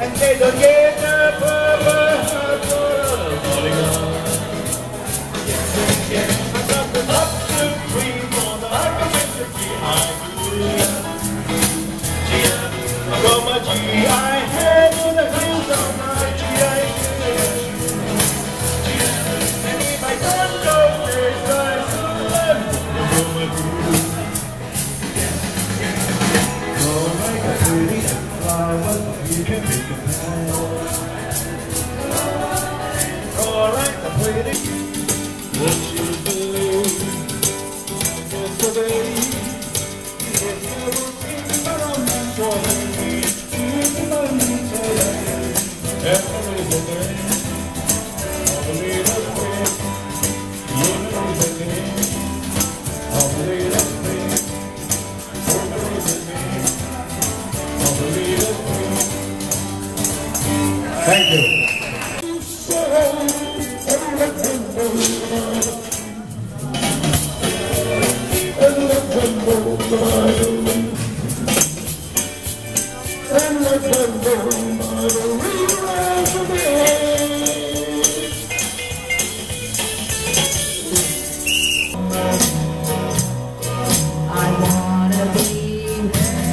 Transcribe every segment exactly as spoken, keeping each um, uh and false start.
and they don't get the purpose of falling on. I got the up to three for the argument behind you. I got my G I head in the hills of my G I and if I don't go, there's time to learn to go my groove. Go like a pretty flower, you can make a pie. Go like a pretty, what you do, yesterday. If you were thinking about me for me, thinking about me today, every day, I believe I will. You know the name, I believe I will. You know the name, I believe I will. Thank you. I wanna be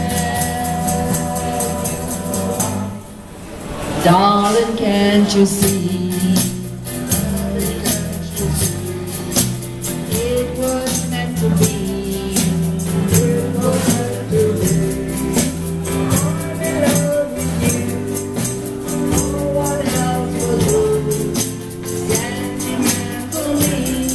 there. Darling, can't you see? It was meant to be. It was meant to be. I'm in love with you. No one else will do. Standing there for me.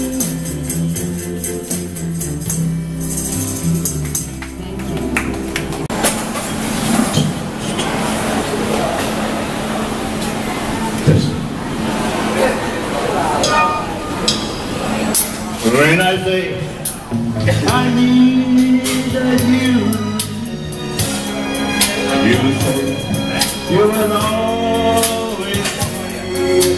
When I say I needed you, you say you will always you.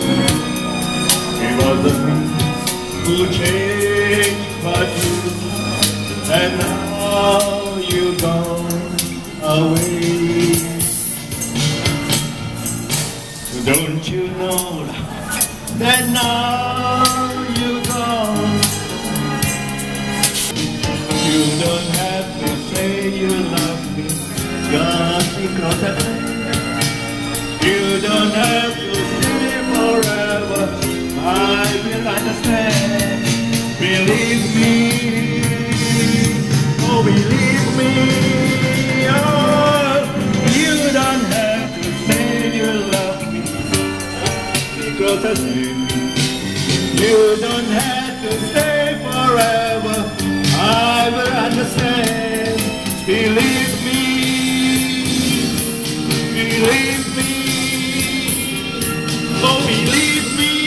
It wasn't me who changed but you, and now you've gone away. Don't you know that now you're gone? You don't have to say you love me just because I do. You don't have to stay forever, I will understand. Believe me, oh believe me, oh, you don't have to say you love me because I do. You don't have to stay forever, I will understand. Believe me, believe me, oh believe me.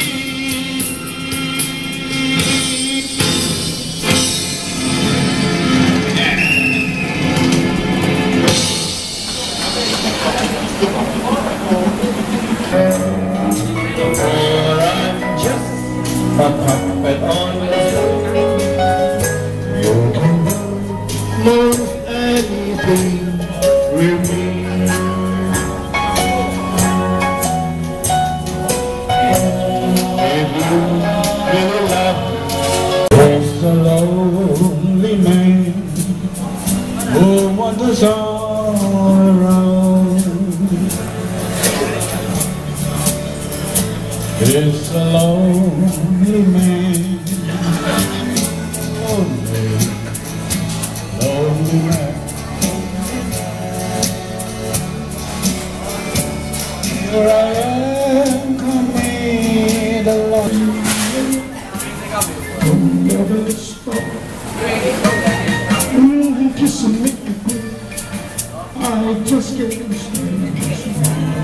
For I'm just a puppet on your string. You can do most anything with me. If you really love, there's a lonely man who wanders all around. It's a lonely man, lonely, lonely man. Here I am, coming along. Don't never stop. Mm, kissing me, I just can't stop.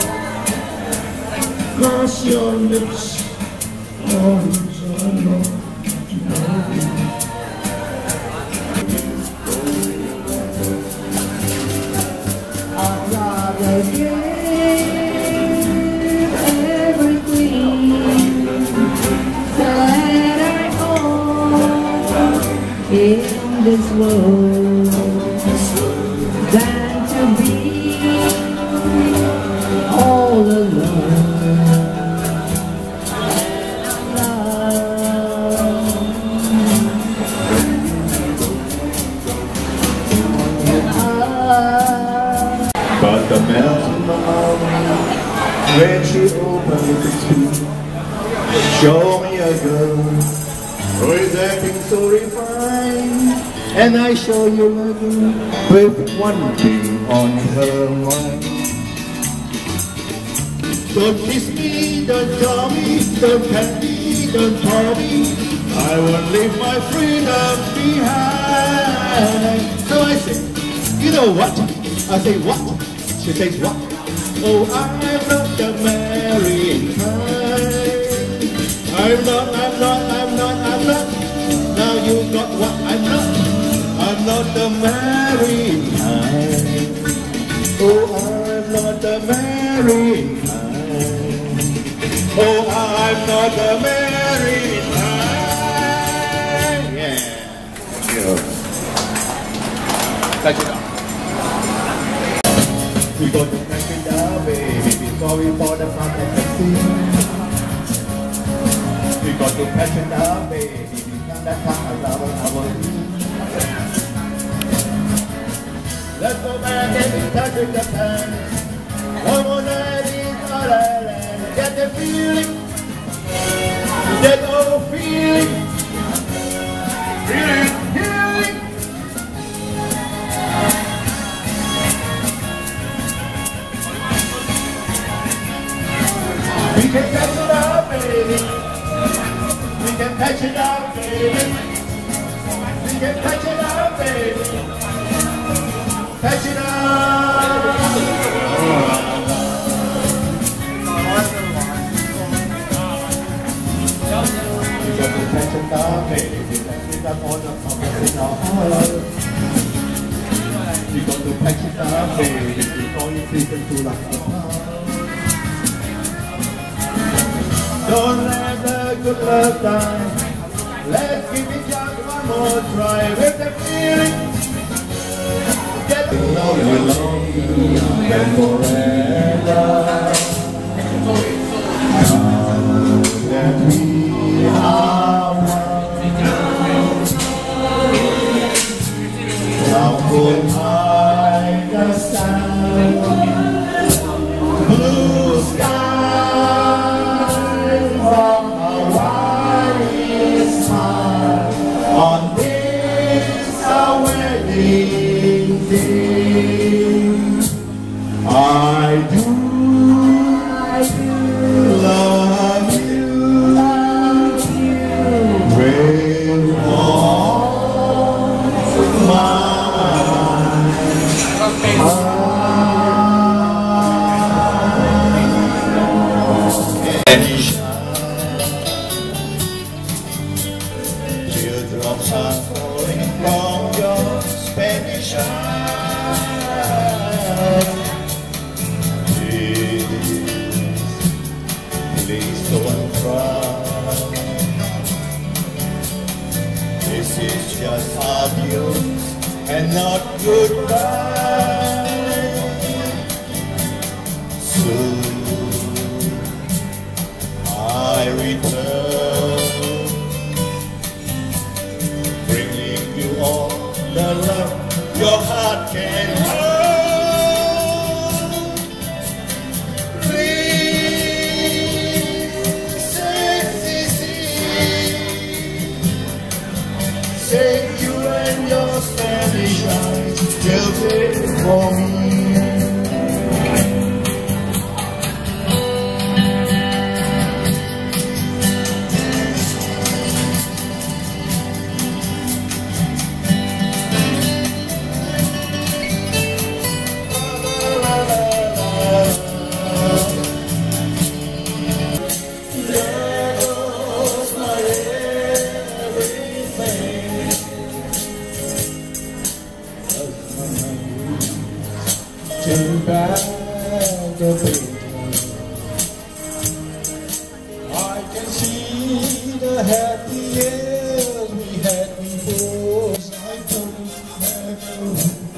Cross your lips, always I know you know. I'd rather give everything that I own in this world than to be But the melting mouth, when she opens to speak, show me a girl who is acting so refined, and I show you a girl with one thing on her mind. Don't kiss me, don't call me, don't pet me, don't call me, I won't leave my freedom behind. So I say, you know what? I say what? She says what? Oh, I'm not the marrying kind. I'm not, I'm not, I'm not, I'm not. Now you got what I'm not. I'm not the marrying kind. Oh, I'm not the marrying kind. Oh, I'm not the marrying kind. Yeah. Thank you. Catch it up. We got to catch it up, baby, before we fall apart at the sea. We got to catch it up, baby, become that part of our, our let's go back and be touch with the past. One more night is all I land. Get the feeling, that old feeling, feeling, feeling. We can catch it up, baby. We can catch it up, baby. We can catch it up, baby. Catch it up. We got to catch it up, baby. Catch it up on the promise in our heart. We got to catch it up, baby. Before you season to like the heart. Don't let the good love die. Let's give it just one more try with the feeling. Get along, along, and forever. Now that we are one, now could I the sun, blue sky. On this our wedding day, I do, I do love you, love you with all my heart. Teardrops are falling from your Spanish eyes. Please, please don't cry. This is just adios and not goodbye. Soon I return, all the love your heart can hold. Please, sexy, say you and your Spanish eyes till wait for me. Turn back the page. I can see the happy years we had before. I don't have to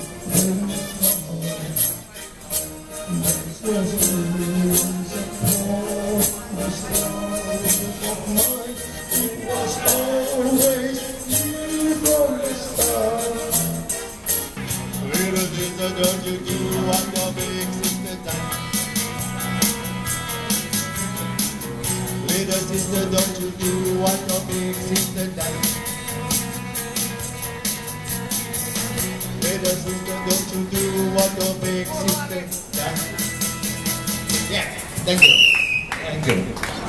this was the news of the stories of mine. It was always you from the start. Little did don't you do what you're being sister, don't you do what your big sister does. Little sister, don't you do what your big sister does. Yeah, thank you. Thank you.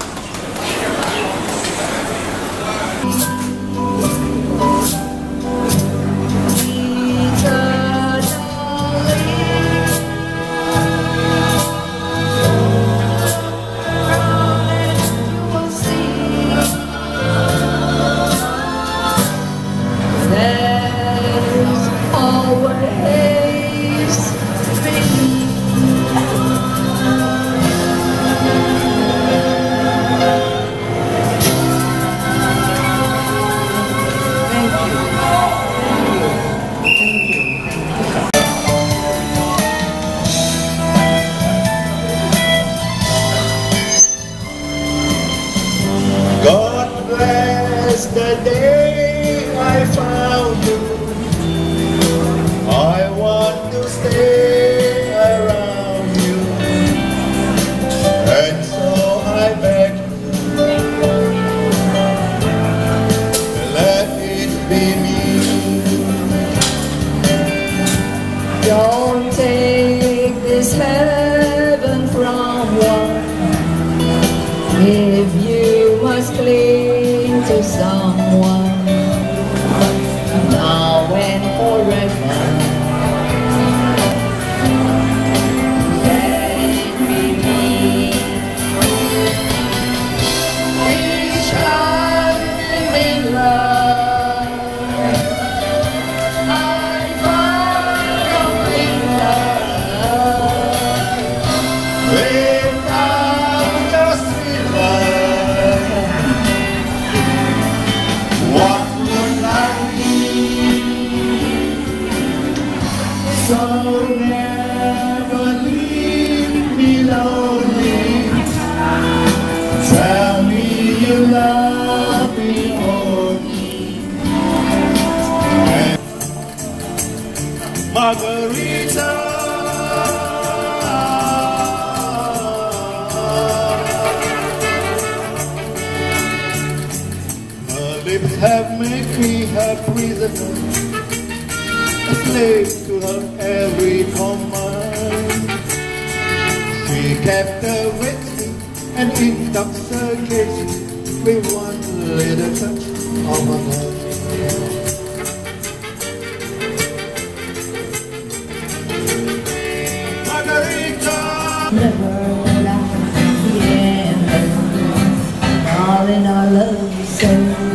God bless the day I found you. I want to stay around you, and so I beg you, let it be me. Don't take this heaven from one. If you must cling to someone, now and forever, let it be me. Each time in love, I find complete love. Without your sweet love, what would I be? So never leave me lonely. Tell me you love me only. Margarita, her lips have made me her prisoner, a slave to her every command. She captivates me and intoxicates me with one little touch of her hand. Margarita, Never like the end. Darling, I love you so,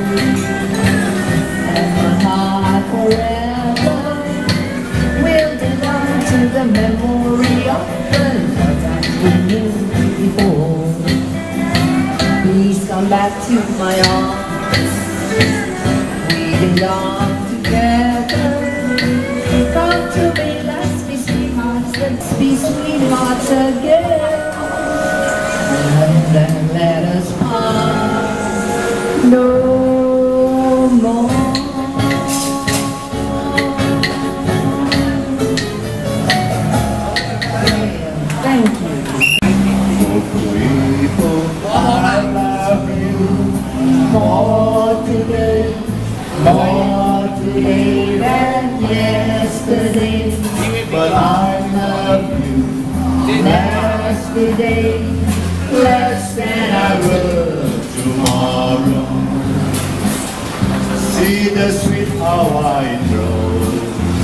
and my heart forever will belong to the memory of the love that we knew before. Please come back to my arms. We belong together. Come to me, let's be sweethearts, let's be sweethearts again. And then let us part no more. Thank you. people, I love you more today, more today than yesterday. But I love you less today, less than I will tomorrow. See the sweet Hawaiian rose,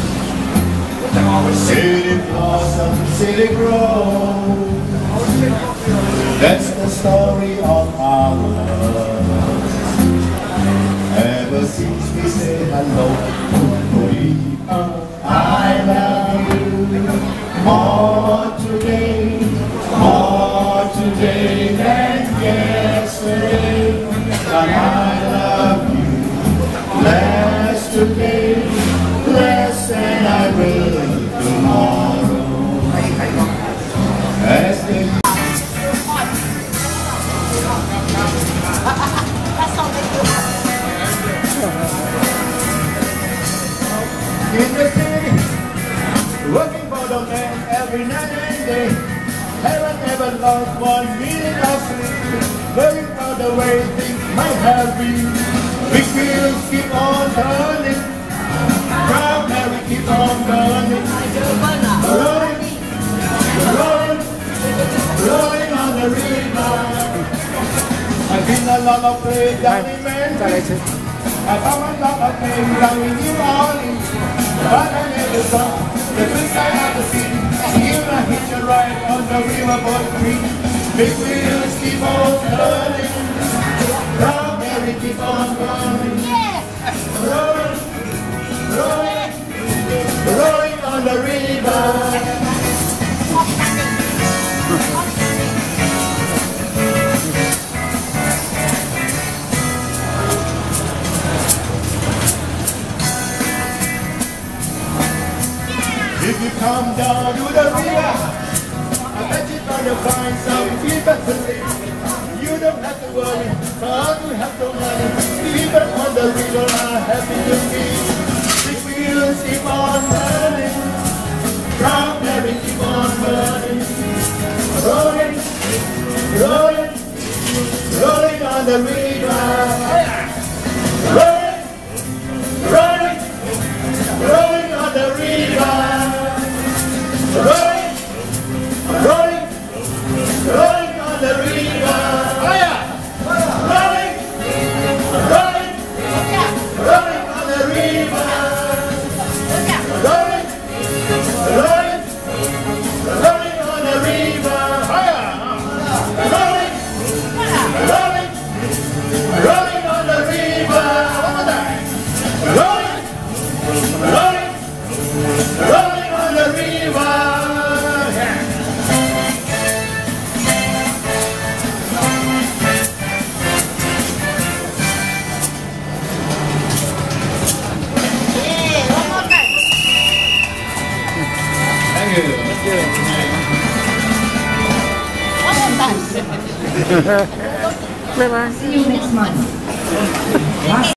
see it blossom, see it grow. That's the story of our love. Ever since we said hello, we I love you more today, more today than yesterday. But I love you less today, less than I will tomorrow. As the in the city, working for the man every night and day. Haven't ever lost one minute of sleep. Working for the way things might have been. Big wheels keep on turning. Proud Mary keep on turning. Rolling, rolling, rolling on the river. I've been a lot of place down in Memphis. I've come a lot of places down in New Orleans. But I never saw the good side of the city. Here I hitch a ride on the riverboat creek. Big wheels keep on turning. Proud Mary keep on running. Rolling, rolling, rolling on the river. If you come down to the river, I bet you're gonna find some people to live. You don't have to worry, cause you have no money. People on the river are happy to be. Big wheels keep on turning. Proud Mary keep on burning. Rolling, rolling, rolling on the river. Rolling, rolling, rolling on the river. Rolling, rolling, rolling on the river. Rolling, rolling, rolling on the river. Rolling, rolling, rolling on the river. Rolling, rolling, rolling on the river. Rolling, rolling, rolling on the river. Bye bye. See you next month.